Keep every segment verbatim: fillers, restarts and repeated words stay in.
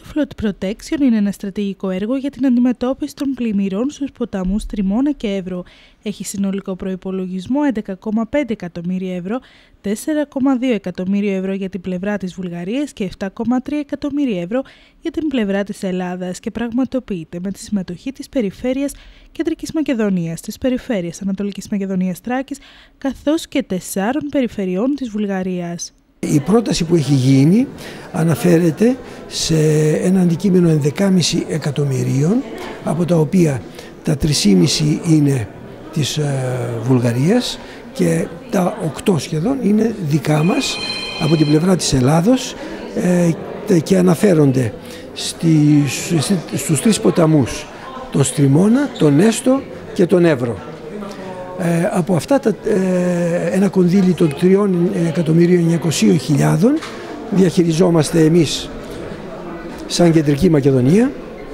Flood Protection είναι ένα στρατηγικό έργο για την αντιμετώπιση των πλημμυρών στους ποταμούς Τριμώνα και Εύρο. Έχει συνολικό προϋπολογισμό έντεκα κόμμα πέντε εκατομμύρια ευρώ, τέσσερα κόμμα δύο εκατομμύρια ευρώ για την πλευρά της Βουλγαρίας και επτά κόμμα τρία εκατομμύρια ευρώ για την πλευρά της Ελλάδας και πραγματοποιείται με τη συμμετοχή της Περιφέρειας Κεντρικής Μακεδονίας, της Περιφέρειας Ανατολικής Μακεδονίας Θράκης, καθώς και τεσσάρων περιφερειών της Βουλγαρίας. Η πρόταση που έχει γίνει αναφέρεται σε ένα αντικείμενο ενδέκα κόμμα πέντε εκατομμυρίων, από τα οποία τα τρία κόμμα πέντε είναι της ε, Βουλγαρίας και τα οκτώ σχεδόν είναι δικά μας από την πλευρά της Ελλάδος ε, και αναφέρονται στις, στους τρεις ποταμούς, τον Στριμώνα, τον Έστο και τον Εύρο. Ε, από αυτά τα, ε, ένα κονδύλι των τρία εκατομμύρια εννιακόσιες χιλιάδες διαχειριζόμαστε εμείς σαν Κεντρική Μακεδονία.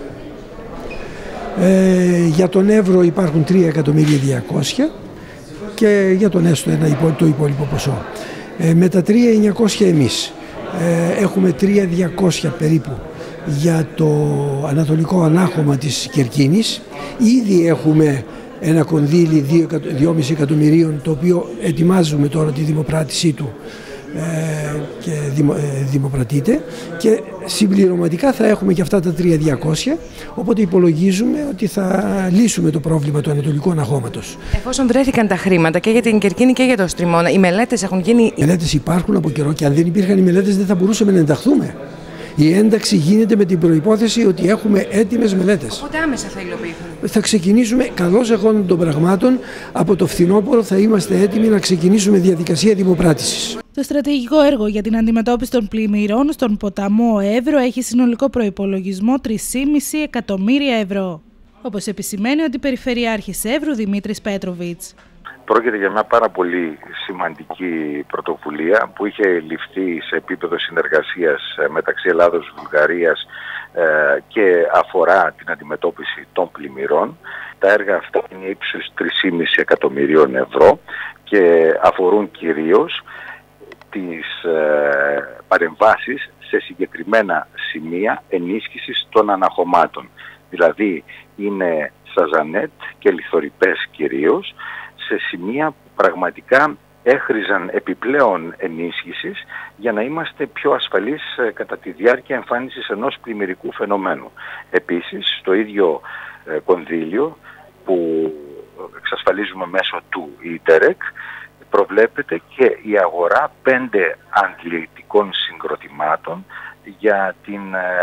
Ε, για τον Εύρο υπάρχουν τρία εκατομμύρια διακόσια και για τον Έστω ένα υπόλοιπο, το υπόλοιπο ποσό. Ε, με τα τρία χιλιάδες εννιακόσια εμείς ε, έχουμε τρία χιλιάδες διακόσια περίπου για το ανατολικό ανάχωμα της Κερκίνης. Ήδη έχουμε ένα κονδύλι δύο κόμμα πέντε εκατομμυρίων, το οποίο ετοιμάζουμε τώρα τη δημοπράτησή του ε, και δημο, ε, δημοπρατείται, και συμπληρωματικά θα έχουμε και αυτά τα τρία χιλιάδες διακόσια, οπότε υπολογίζουμε ότι θα λύσουμε το πρόβλημα του ανατολικού αναχώματος. Εφόσον βρέθηκαν τα χρήματα και για την Κερκίνη και για το Στριμώνα, οι μελέτες έχουν γίνει? Οι μελέτες υπάρχουν από καιρό και αν δεν υπήρχαν οι μελέτες δεν θα μπορούσαμε να ενταχθούμε. Η ένταξη γίνεται με την προϋπόθεση ότι έχουμε έτοιμες μελέτες. Οπότε άμεσα θα υλοποιηθούν. Θα ξεκινήσουμε, καλώς εχόντων των πραγμάτων, από το φθινόπωρο θα είμαστε έτοιμοι να ξεκινήσουμε διαδικασία δημοπράτησης. Το στρατηγικό έργο για την αντιμετώπιση των πλημμυρών στον ποταμό Εύρο έχει συνολικό προϋπολογισμό τρία κόμμα πέντε εκατομμύρια ευρώ. Όπως επισημαίνει ο Αντιπεριφερειάρχης Εύρου Δημήτρης Πέτροβιτς. Πρόκειται για μια πάρα πολύ σημαντική πρωτοβουλία που είχε ληφθεί σε επίπεδο συνεργασίας μεταξύ Ελλάδος και Βουλγαρίας και αφορά την αντιμετώπιση των πλημμυρών. Τα έργα αυτά είναι ύψους τρία κόμμα πέντε εκατομμυρίων ευρώ και αφορούν κυρίως τις παρεμβάσεις σε συγκεκριμένα σημεία ενίσχυσης των αναχωμάτων. Δηλαδή είναι σαζανέτ και λιθορυπές κυρίως, σε σημεία που πραγματικά έχριζαν επιπλέον ενίσχυσης για να είμαστε πιο ασφαλείς κατά τη διάρκεια εμφάνισης ενός πλημμυρικού φαινομένου. Επίσης, στο ίδιο κονδύλιο που εξασφαλίζουμε μέσω του ΙΤΕΡΕΚ προβλέπεται και η αγορά πέντε αντιληπτικών συγκροτημάτων για την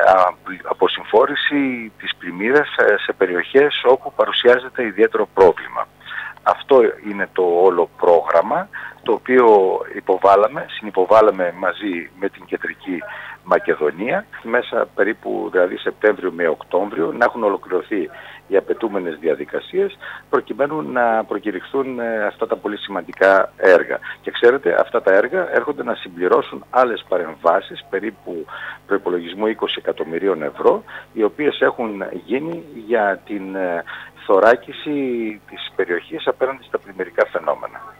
αποσυμφόρηση της πλημμύρας σε περιοχές όπου παρουσιάζεται ιδιαίτερο πρόβλημα. Αυτό είναι το όλο πρόγραμμα, το οποίο υποβάλαμε, συνυποβάλαμε μαζί με την Κεντρική Μακεδονία, μέσα περίπου δηλαδή Σεπτέμβριο με Οκτώβριο, να έχουν ολοκληρωθεί οι απαιτούμενες διαδικασίες προκειμένου να προκηρυχθούν αυτά τα πολύ σημαντικά έργα. Και ξέρετε, αυτά τα έργα έρχονται να συμπληρώσουν άλλες παρεμβάσεις, περίπου προϋπολογισμό είκοσι εκατομμυρίων ευρώ, οι οποίες έχουν γίνει για την θωράκιση της περιοχής απέναντι στα πλημμυρικά φαινόμενα.